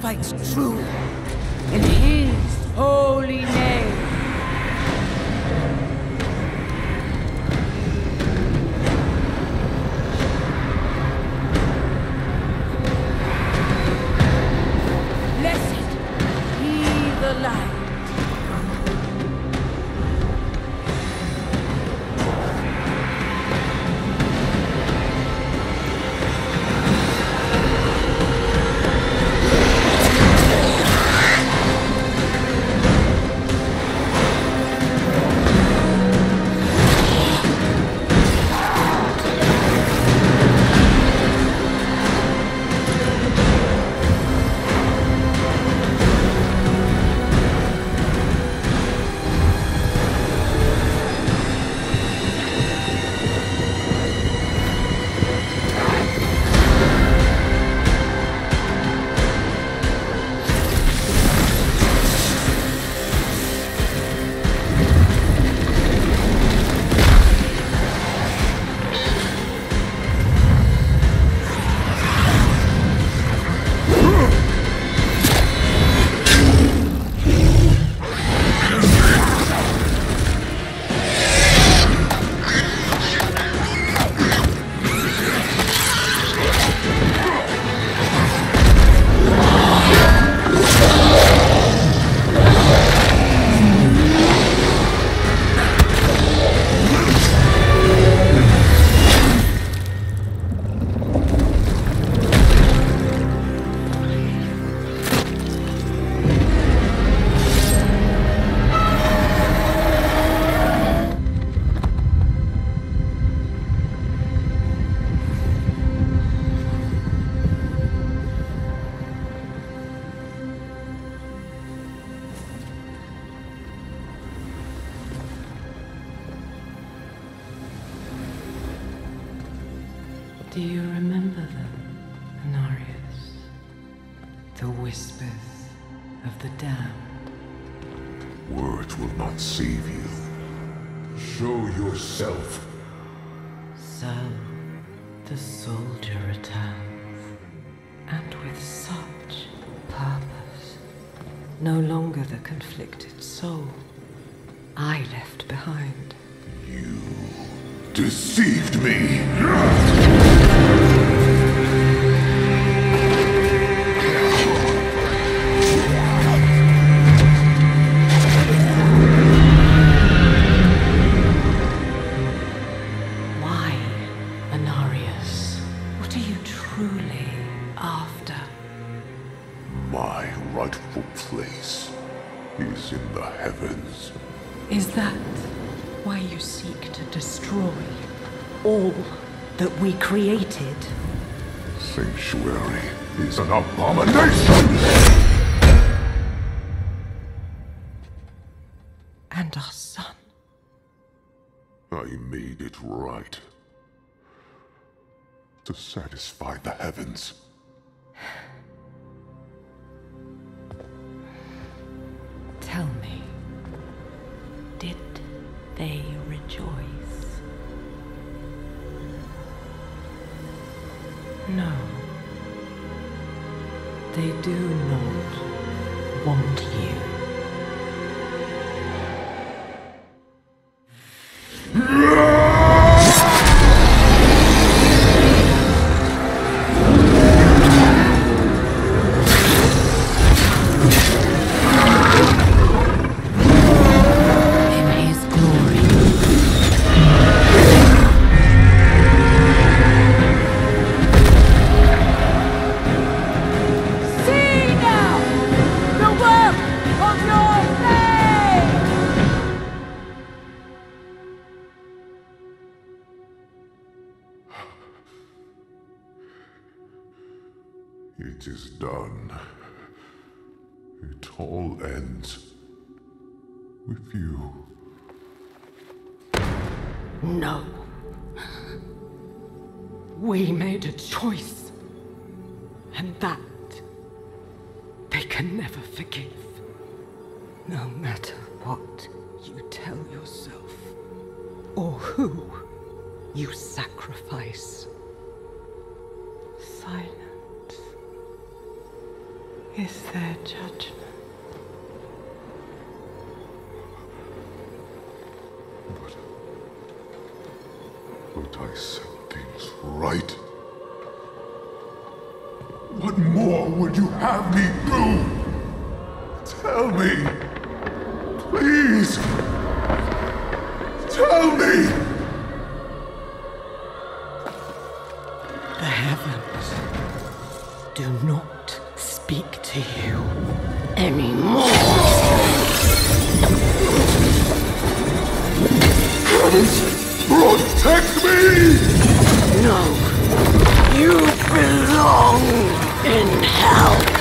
fights true in his holy name. Blessed be the light. Do you remember them, Anarius? The whispers of the damned. Words will not save you. Show yourself. So, the soldier returns, and with such purpose. No longer the conflicted soul I left behind. You deceived me! Why, Anarius? What are you truly after? My rightful place is in the heavens. Is that why you seek to destroy all that we created? Sanctuary is an abomination! And our son. I made it right. To satisfy the heavens. Tell me, did they rejoice? No. They do not want you. It is done. It all ends with you. No. We made a choice. And that they can never forgive. No matter what you tell yourself, or who you sacrifice. Silence is their judgment. But I set things right. What more would you have me do? Tell me. Please. Tell me. The heavens do not speak to you anymore. Heavens, protect me! No, you belong in hell.